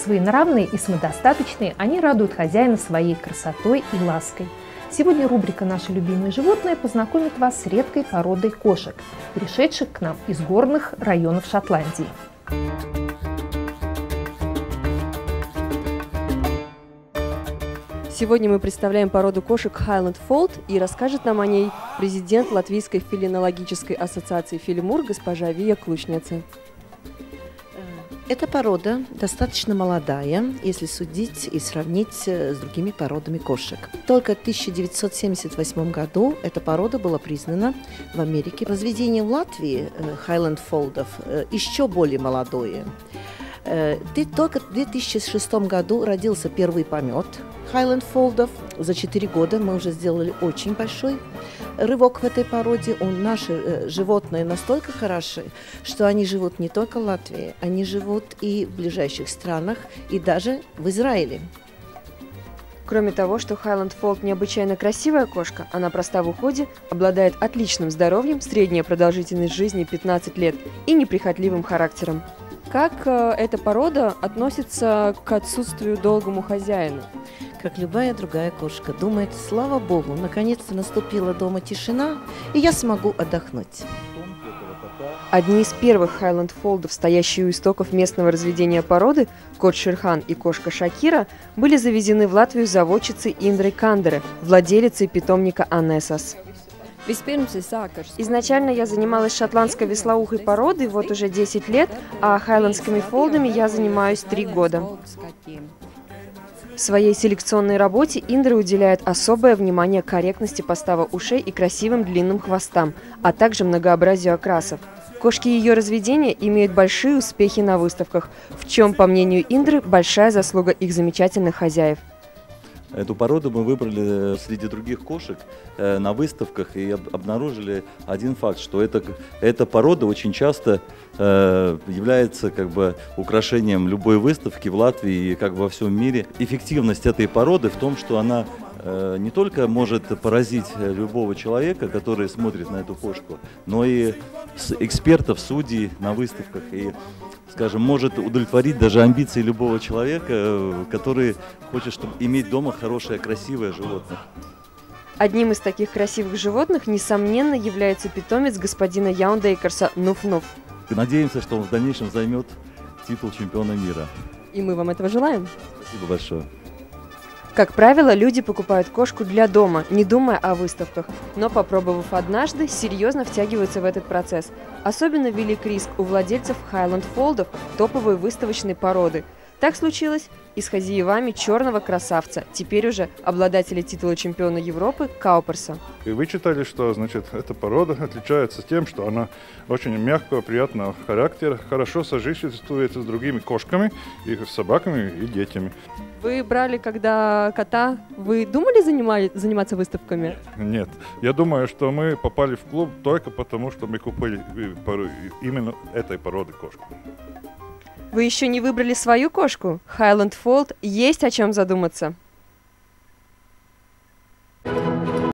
Своенравные и самодостаточные, они радуют хозяина своей красотой и лаской. Сегодня рубрика «Наши любимые животные» познакомит вас с редкой породой кошек, пришедших к нам из горных районов Шотландии. Сегодня мы представляем породу кошек Highland Fold, и расскажет нам о ней президент Латвийской фелинологической ассоциации Филимур госпожа Вия Клучняца. Эта порода достаточно молодая, если судить и сравнить с другими породами кошек. Только в 1978 году эта порода была признана в Америке. Разведение в Латвии Highland Fold'ов еще более молодое. Только в 2006 году родился первый помет Highland Fold'ов. За 4 года мы уже сделали очень большой рывок в этой породе. Наши животные настолько хороши, что они живут не только в Латвии, они живут и в ближайших странах, и даже в Израиле. Кроме того, что Highland Fold необычайно красивая кошка, она проста в уходе, обладает отличным здоровьем, средняя продолжительность жизни 15 лет и неприхотливым характером. Как эта порода относится к отсутствию долгому хозяину? Как любая другая кошка, думает: слава богу, наконец-то наступила дома тишина, и я смогу отдохнуть. Одни из первых Highland Fold'ов, стоящие у истоков местного разведения породы, кот Шерхан и кошка Шакира, были завезены в Латвию заводчицей Индрой Кандере, владелицей питомника Анесас. Изначально я занималась шотландской вислоухой породой вот уже 10 лет, а хайлендскими фолдами я занимаюсь 3 года. В своей селекционной работе Индра уделяет особое внимание корректности постава ушей и красивым длинным хвостам, а также многообразию окрасов. Кошки ее разведения имеют большие успехи на выставках, в чем, по мнению Индры, большая заслуга их замечательных хозяев. Эту породу мы выбрали среди других кошек на выставках и обнаружили один факт, что эта порода очень часто является украшением любой выставки в Латвии и во всем мире. Эффективность этой породы в том, что она не только может поразить любого человека, который смотрит на эту кошку, но и экспертов, судей на выставках. И, скажем, может удовлетворить даже амбиции любого человека, который хочет иметь дома хорошее, красивое животное. Одним из таких красивых животных, несомненно, является питомец господина Яундейкерса Нуф-Нуф. Надеемся, что он в дальнейшем займет титул чемпиона мира. И мы вам этого желаем. Спасибо большое. Как правило, люди покупают кошку для дома, не думая о выставках, но, попробовав однажды, серьезно втягиваются в этот процесс. Особенно велик риск у владельцев Highland Fold'ов топовой выставочной породы. Так случилось и с хозяевами черного красавца, теперь уже обладателя титула чемпиона Европы Кауперса. И вы читали, что эта порода отличается тем, что она очень мягкого, приятного характера, хорошо сожительствуется с другими кошками, и собаками и детьми. Вы брали, когда кота, вы думали заниматься выставками? Нет. Я думаю, что мы попали в клуб только потому, что мы купили именно этой породы кошку. Вы еще не выбрали свою кошку? Highland Fold, есть о чем задуматься.